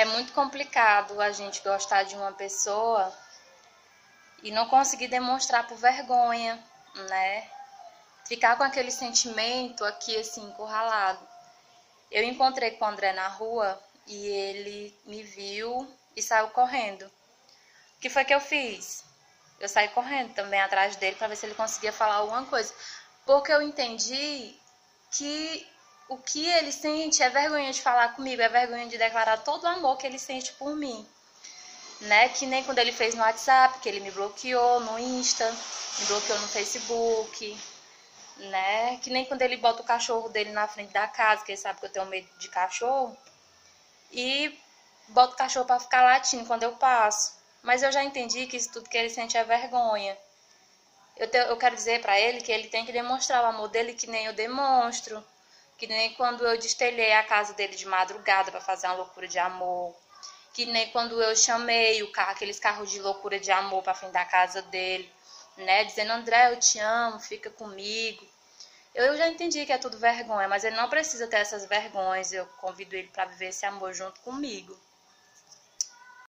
É muito complicado a gente gostar de uma pessoa e não conseguir demonstrar por vergonha, né? Ficar com aquele sentimento aqui assim, encurralado. Eu encontrei com o André na rua e ele me viu e saiu correndo. O que foi que eu fiz? Eu saí correndo também atrás dele para ver se ele conseguia falar alguma coisa. Porque eu entendi que o que ele sente é vergonha de falar comigo, é vergonha de declarar todo o amor que ele sente por mim. Né? Que nem quando ele fez no WhatsApp, que ele me bloqueou no Insta, me bloqueou no Facebook, né? Que nem quando ele bota o cachorro dele na frente da casa, que ele sabe que eu tenho medo de cachorro, e bota o cachorro para ficar latindo quando eu passo. Mas eu já entendi que isso tudo que ele sente é vergonha. Eu quero dizer para ele que ele tem que demonstrar o amor dele que nem eu demonstro, que nem quando eu destelhei a casa dele de madrugada para fazer uma loucura de amor, que nem quando eu chamei o carro, aqueles carros de loucura de amor para frente da casa dele, né, dizendo: André, eu te amo, fica comigo. Eu já entendi que é tudo vergonha, mas ele não precisa ter essas vergonhas. Eu convido ele para viver esse amor junto comigo.